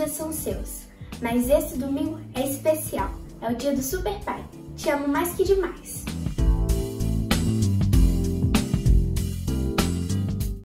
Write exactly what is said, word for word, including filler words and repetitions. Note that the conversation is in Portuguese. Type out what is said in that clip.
dias são seus, mas esse domingo é especial. É o dia do Super Pai. Te amo mais que demais.